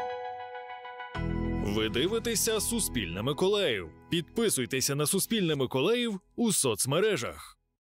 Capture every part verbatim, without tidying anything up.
Ви дивитеся «Суспільне Миколаїв». Підписуйтеся на «Суспільне Миколаїв» у соцмережах.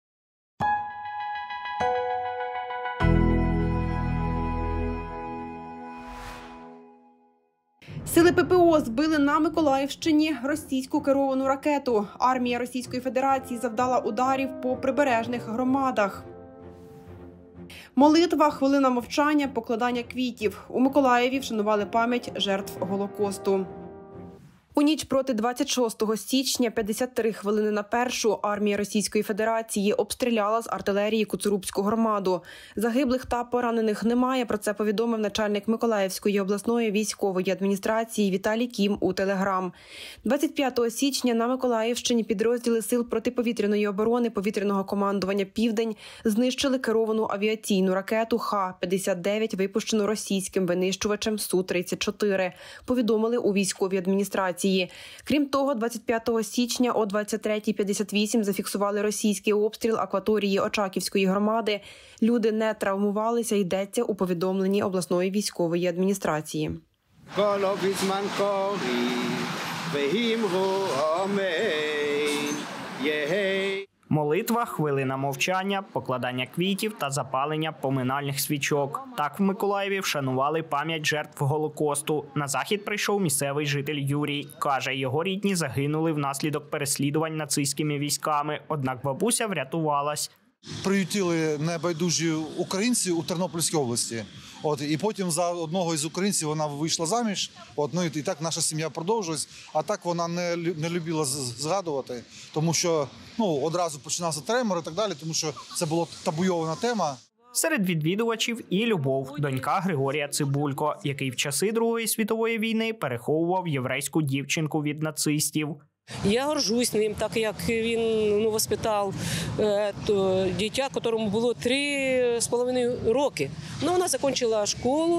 Сили ППО збили на Миколаївщині російську керовану ракету. Армія Російської Федерації завдала ударів по прибережних громадах. Молитва, хвилина мовчання, покладання квітів. У Миколаєві вшанували пам'ять жертв Голокосту. У ніч проти двадцять шостого січня, п'ятдесят три хвилини на першу, армія Російської Федерації обстріляла з артилерії Куцурубську громаду. Загиблих та поранених немає, про це повідомив начальник Миколаївської обласної військової адміністрації Віталій Кім у Телеграм. двадцять п'ятого січня на Миколаївщині підрозділи Сил протиповітряної оборони повітряного командування «Південь» знищили керовану авіаційну ракету Х п'ятдесят дев'ять, випущену російським винищувачем Су тридцять чотири, повідомили у військовій адміністрації. Крім того, двадцять п'ятого січня о двадцять третя п'ятдесят вісім зафіксували російський обстріл акваторії Очаківської громади. Люди не травмувалися, йдеться у повідомленні обласної військової адміністрації. Молитва, хвилина мовчання, покладання квітів та запалення поминальних свічок. Так в Миколаєві вшанували пам'ять жертв Голокосту. На захід прийшов місцевий житель Юрій. Каже, його рідні загинули внаслідок переслідувань нацистськими військами, однак бабуся врятувалась. Приютили небайдужі українці у Тернопільській області. От, і потім за одного із українців вона вийшла заміж. От, ну, і так наша сім'я продовжилась. А так вона не, не любила згадувати, тому що ну, одразу починався тремор і так далі, тому що це була табуйована тема. Серед відвідувачів і Любов, донька Григорія Цибулько, який в часи Другої світової війни переховував єврейську дівчинку від нацистів. Я горжусь ним, так як він ну, воспитав е, то, дитя, якому було три з половиною роки. Ну, вона закінчила школу,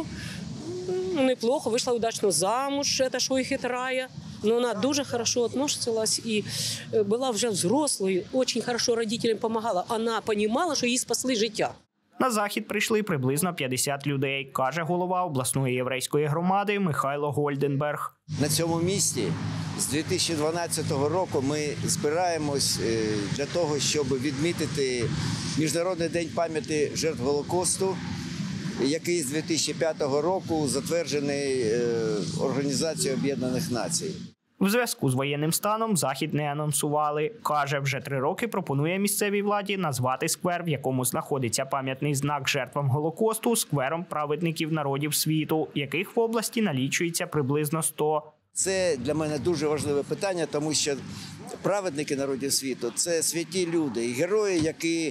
неплохо, вийшла удачно замуж, це що і хитрая. Но вона дуже хорошо относилась і була вже взрослою, дуже хорошо родителям допомагала. Вона розуміла, що їй спасли життя. На захід прийшли приблизно п'ятдесят людей, каже голова обласної єврейської громади Михайло Гольденберг. На цьому місці з дві тисячі дванадцятого року ми збираємось для того, щоб відмітити Міжнародний день пам'яті жертв Голокосту, який з дві тисячі п'ятого року затверджений Організацією Об'єднаних Націй. В зв'язку з воєнним станом захід не анонсували. Каже, вже три роки пропонує місцевій владі назвати сквер, в якому знаходиться пам'ятний знак жертвам Голокосту, сквером праведників народів світу, яких в області налічується приблизно сто. Це для мене дуже важливе питання, тому що праведники народів світу – це святі люди і герої, які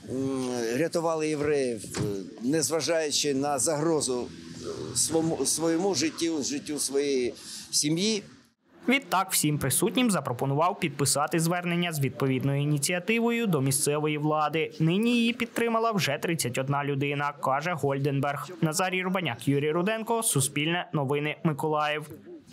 рятували євреїв, незважаючи на загрозу своєму, своєму життю, життю своєї сім'ї. Відтак всім присутнім запропонував підписати звернення з відповідною ініціативою до місцевої влади. Нині її підтримала вже тридцять одна людина, каже Гольденберг. Назарій Рубаняк, Юрій Руденко, Суспільне новини Миколаїв.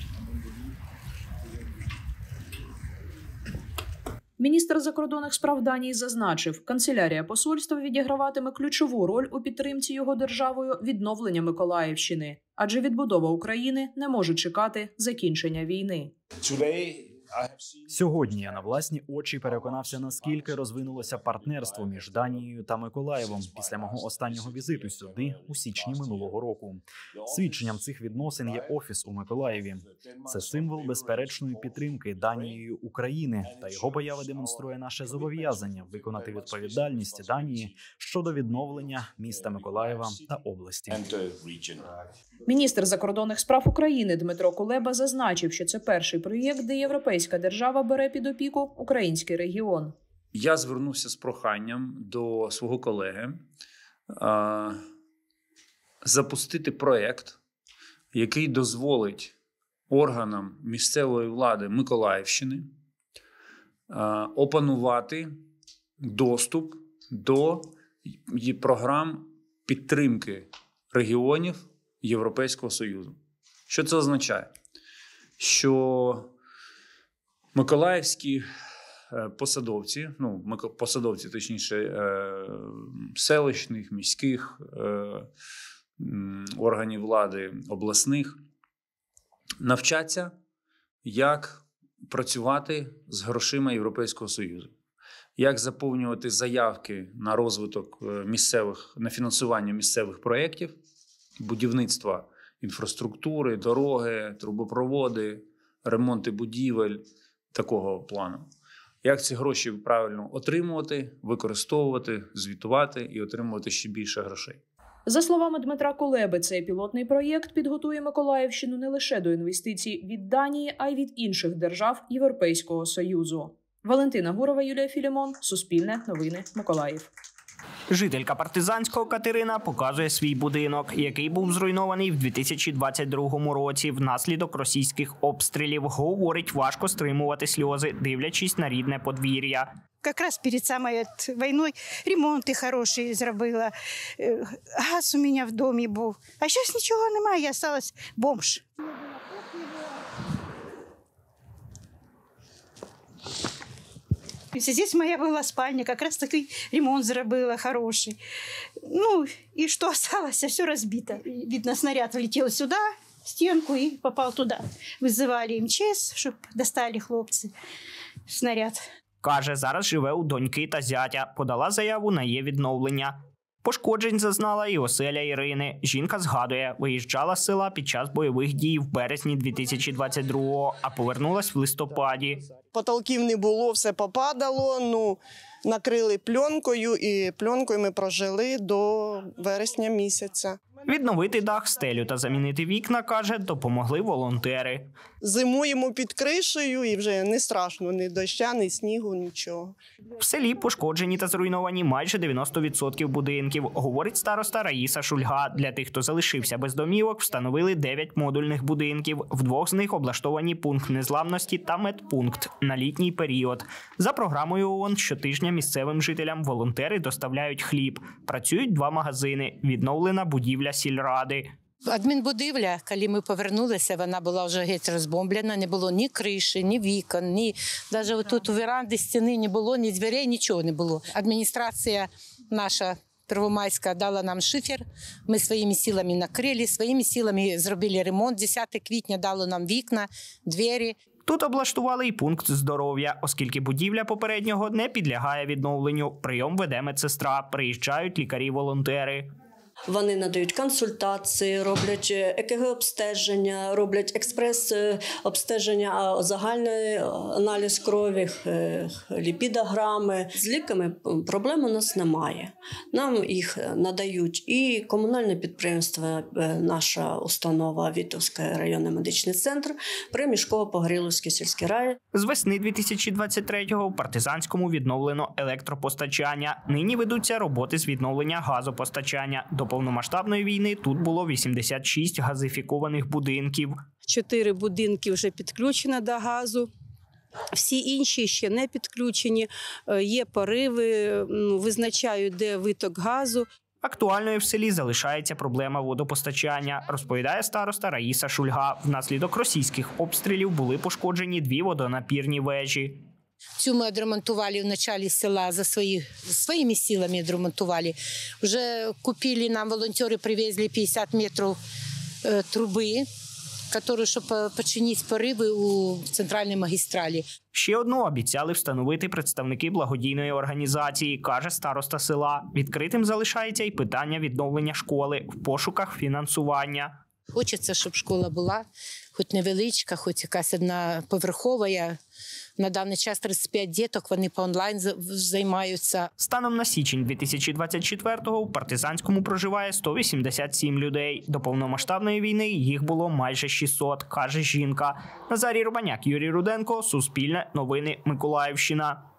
Міністр закордонних справ Данії зазначив, канцелярія посольства відіграватиме ключову роль у підтримці його державою відновлення Миколаївщини, адже відбудова України не може чекати закінчення війни. Сьогодні я на власні очі переконався, наскільки розвинулося партнерство між Данією та Миколаєвом після мого останнього візиту сюди у січні минулого року. Свідченням цих відносин є офіс у Миколаєві. Це символ безперечної підтримки Данією України, та його поява демонструє наше зобов'язання виконати відповідальність Данії щодо відновлення міста Миколаєва та області. Міністр закордонних справ України Дмитро Кулеба зазначив, що це перший проєкт, де європейська держава бере під опіку український регіон. Я звернувся з проханням до свого колеги а, запустити проєкт, який дозволить органам місцевої влади Миколаївщини а, опанувати доступ до програм підтримки регіонів Європейського Союзу. Що це означає? Що миколаївські посадовці, ну, посадовці, точніше, селищних, міських органів влади, обласних, навчаться, як працювати з грошима Європейського Союзу, як заповнювати заявки на розвиток місцевих, на фінансування місцевих проєктів, будівництва інфраструктури, дороги, трубопроводи, ремонти будівель такого плану. Як ці гроші правильно отримувати, використовувати, звітувати і отримувати ще більше грошей. За словами Дмитра Кулеби, цей пілотний проєкт підготує Миколаївщину не лише до інвестицій від Данії, а й від інших держав Європейського Союзу. Валентина Гурова, Юлія Філімон, Суспільне, Новини, Миколаїв. Жителька Партизанського Катерина показує свій будинок, який був зруйнований в дві тисячі двадцять другому році внаслідок російських обстрілів. Говорить, важко стримувати сльози, дивлячись на рідне подвір'я. Якраз перед самою війною ремонти хороші зробила, газ у мене в домі був. А зараз нічого немає, я залишилась бомж. Здесь моя была спальня, как раз такой ремонт зробила хороший. Ну, и что осталось, все разбито. Видно, снаряд влетел сюда, в стенку, и попал туда. Вызывали эм че эс, чтобы достали хлопцы снаряд. Каже, зараз живе у доньки та зятя. Подала заяву на її відновлення. Пошкоджень зазнала і оселя Ірини. Жінка згадує, виїжджала з села під час бойових дій в березні дві тисячі двадцять другого, а повернулась в листопаді. Потолків не було, все попадало, ну, накрили пленкою, і пленкою ми прожили до вересня місяця. Відновити дах, стелю та замінити вікна, каже, допомогли волонтери. Зимуємо під кришею і вже не страшно, ні доща, ні снігу, нічого. В селі пошкоджені та зруйновані майже дев'яносто відсотків будинків, говорить староста Раїса Шульга. Для тих, хто залишився без домівок, встановили дев'ять модульних будинків. В двох з них облаштовані пункт незламності та медпункт на літній період. За програмою ООН щотижня місцевим жителям волонтери доставляють хліб. Працюють два магазини, відновлена будівля сільради. Адмінбудівля, коли ми повернулися, вона була вже геть розбомблена, не було ні криші, ні вікон, ні навіть тут у веранді стіни не було, ні дверей, нічого не було. Адміністрація наша Первомайська дала нам шифер, ми своїми силами накрили, своїми силами зробили ремонт, десятого квітня дали нам вікна, двері. Тут облаштували і пункт здоров'я, оскільки будівля попереднього не підлягає відновленню. Прийом веде медсестра, приїжджають лікарі-волонтери. Вони надають консультації, роблять е ке ге-обстеження, роблять експрес-обстеження, загальний аналіз крові, ліпідограми. З ліками проблем у нас немає. Нам їх надають і комунальне підприємство, наша установа Вітовський районний медичний центр, при Мішково-Погорілівській сільській раді. З весни дві тисячі двадцять третього в Партизанському відновлено електропостачання. Нині ведуться роботи з відновлення газопостачання. До повномасштабної війни тут було вісімдесят шість газифікованих будинків. Чотири будинки вже підключені до газу. Всі інші ще не підключені. Є пориви, визначають, де виток газу. Актуальною в селі залишається проблема водопостачання, розповідає староста Раїса Шульга. Внаслідок російських обстрілів були пошкоджені дві водонапірні вежі. Цю ми відремонтували в началі села, за свої, своїми силами відремонтували. Вже купили, нам волонтери привезли п'ятдесят метрів е, труби, які, щоб починити пориви у центральній магістралі. Ще одну обіцяли встановити представники благодійної організації, каже староста села. Відкритим залишається і питання відновлення школи в пошуках фінансування. Хочеться, щоб школа була, хоч невеличка, хоч якась одна поверхова. На даний час тридцять п'ять діток, вони по онлайн займаються. Станом на січень дві тисячі двадцять четвертого в Партизанському проживає сто вісімдесят сім людей. До повномасштабної війни їх було майже шістсот, каже жінка. Назарій Рубаняк, Юрій Руденко, Суспільне, Новини, Миколаївщина.